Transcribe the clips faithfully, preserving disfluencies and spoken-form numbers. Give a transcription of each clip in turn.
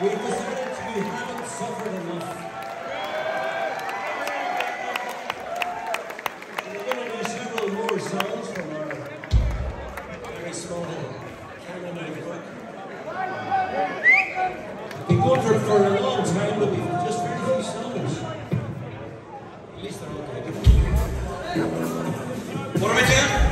We've decided you haven't suffered enough. We're going to do several more songs from our very small canon of work. We've been going for, for a long time, but we've just heard a few songs. At least they're all good. What are we doing?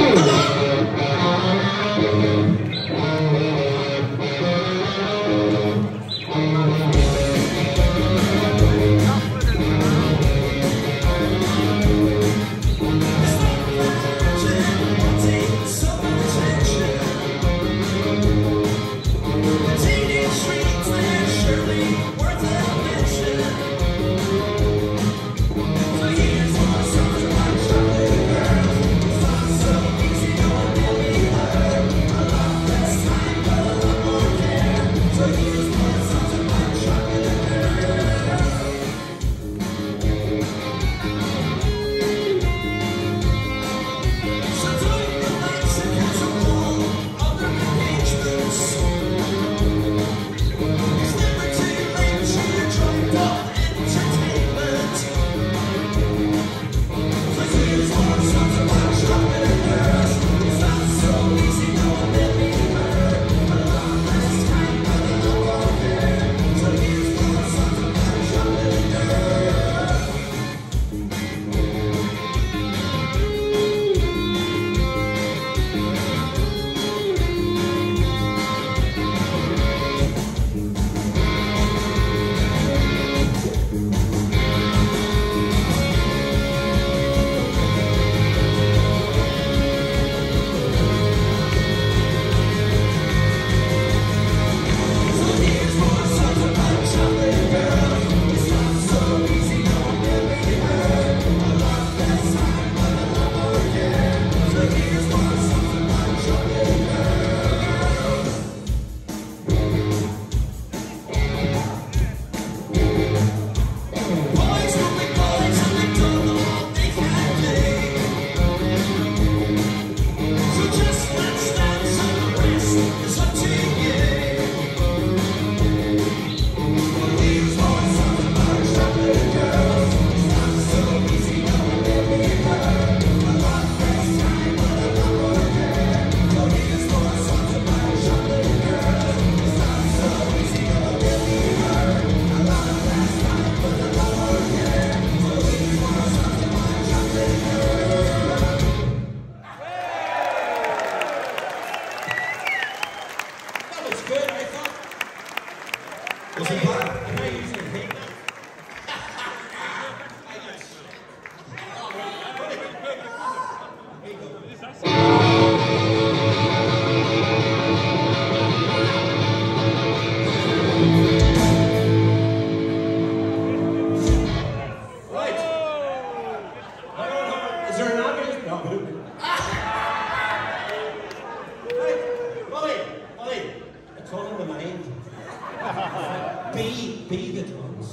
Be, be the drums.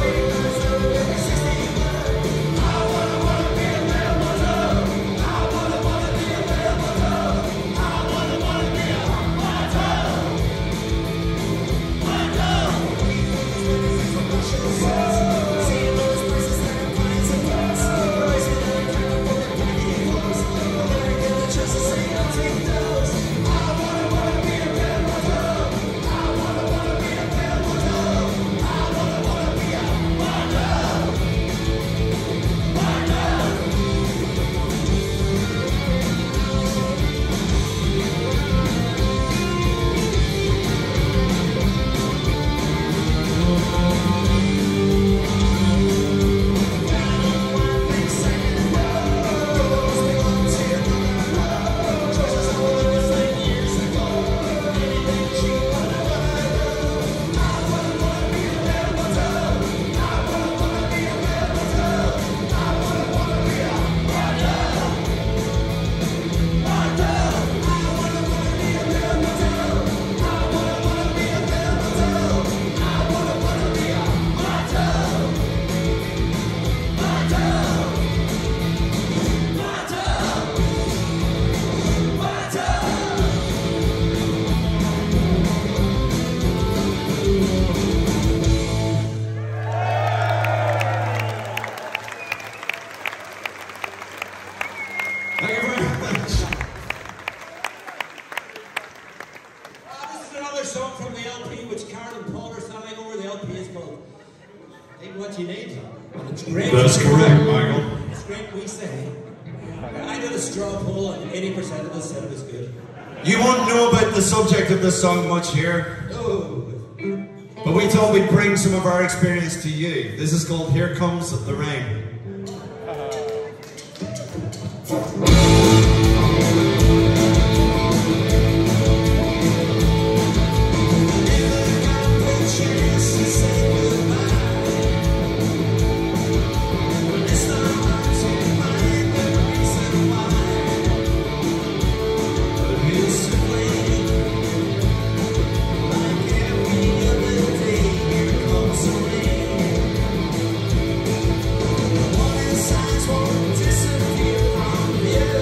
I wanna Ain't what you need. And it's great. That's correct, Michael. It's great we say. I did a straw poll and eighty percent of us said it was good. You won't know about the subject of the song much here. Oh. But we thought we'd bring some of our experience to you. This is called Here Comes the Rain. Yeah.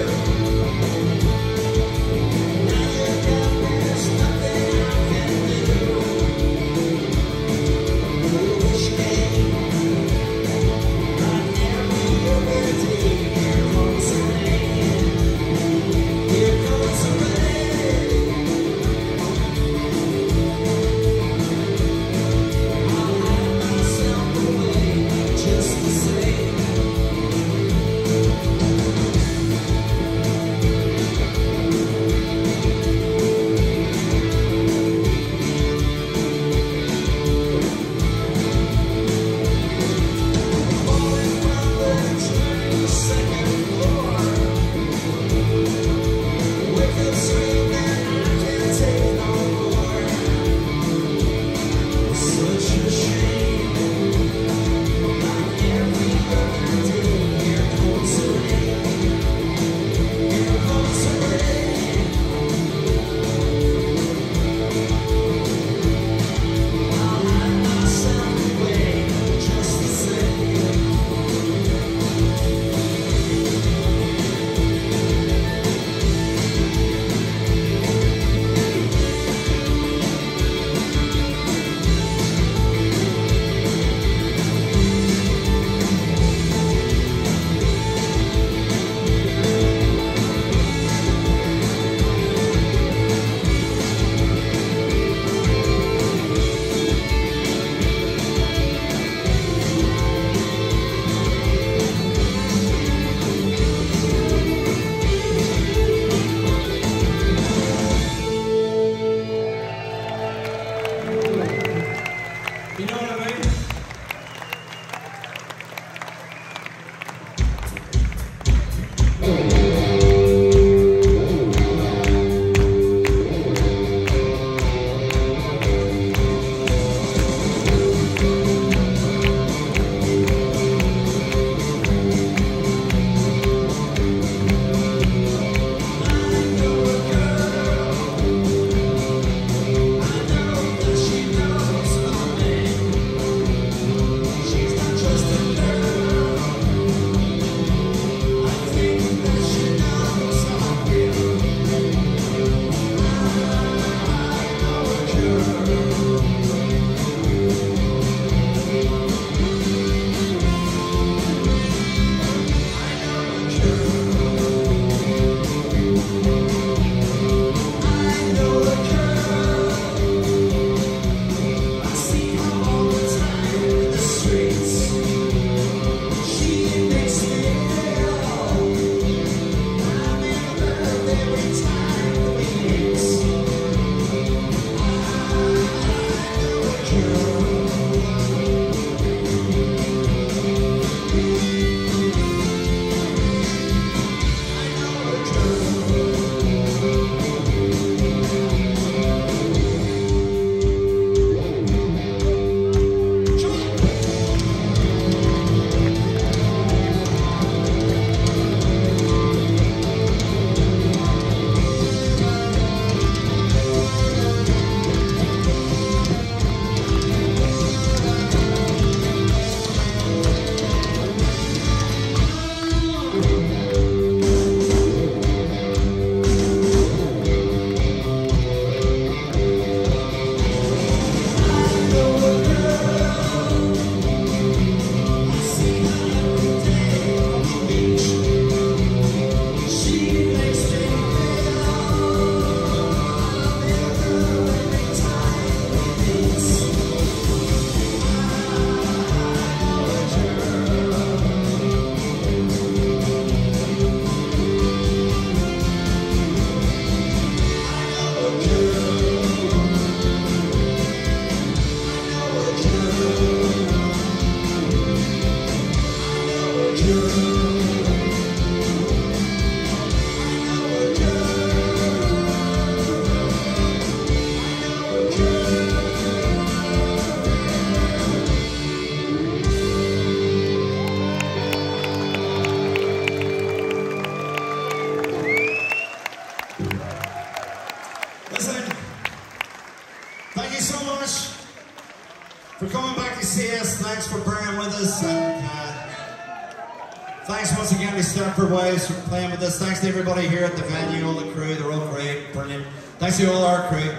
Listen, thank you so much for coming back to see us. Thanks for bearing with us. And, uh, thanks once again to Stepford Wives for playing with us. Thanks to everybody here at the venue, all the crew. They're all great, brilliant. Thanks to all our crew.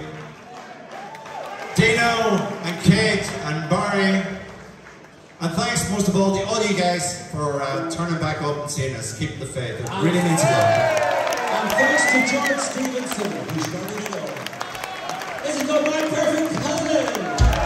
Dino and Kate and Barry. And thanks most of all to all you guys for uh, turning back up and seeing us. Keep the faith. It really means a lot. And thanks to George Stevenson, who started it all. This is called My Perfect Cousin.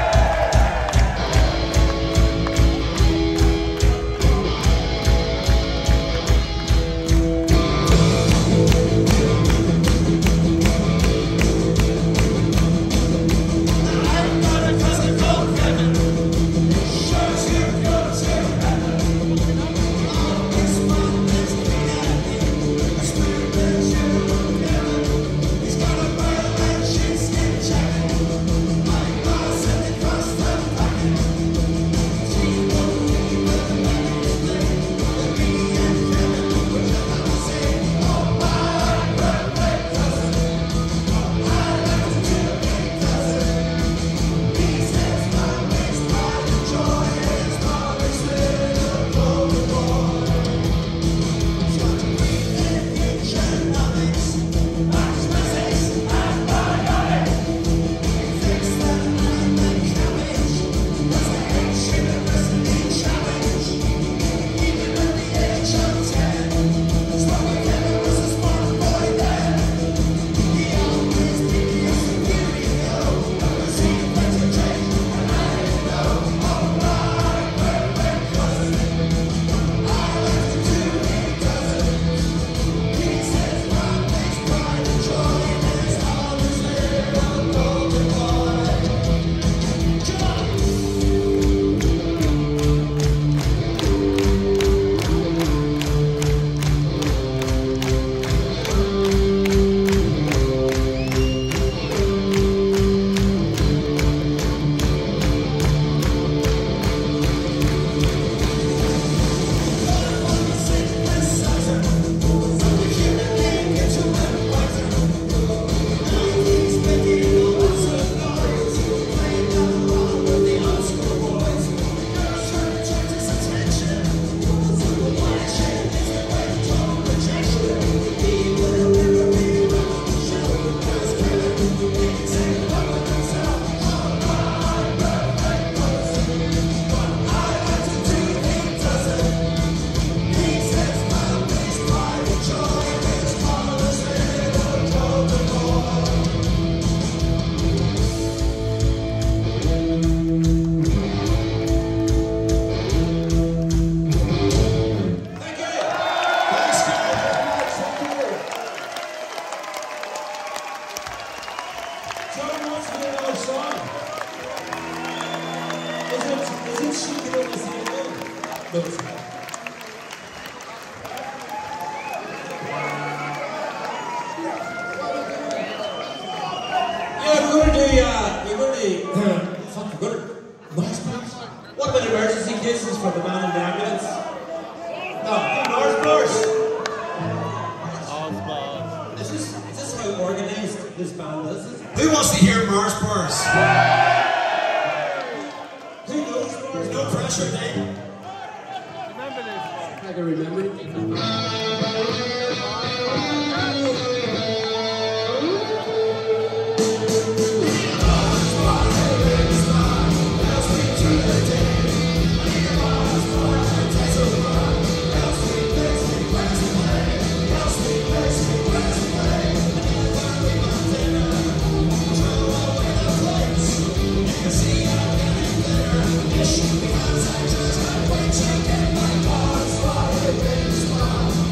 What about emergency cases for the man in the ambulance? No, North North. Is this, is this how organized this band is? Who wants to hear Mars Bars? Who knows Mars? No pressure, Dave. Remember this? I can remember it. Because I just can't wait to get my bars, fire, baby, smile.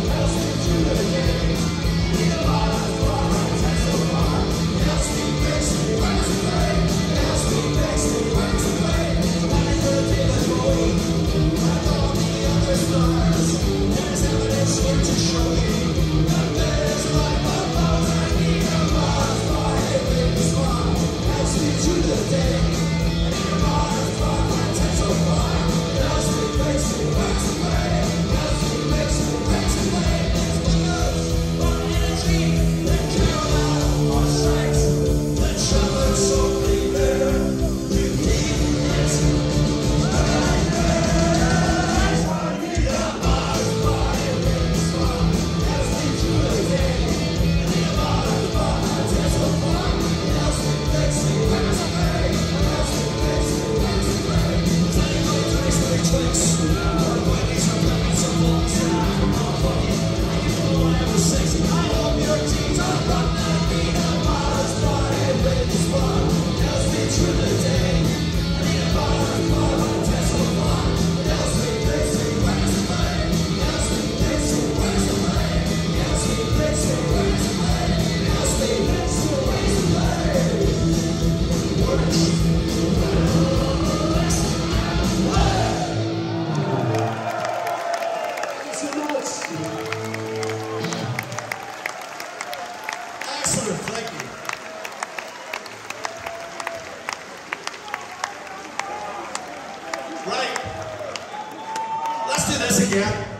this again.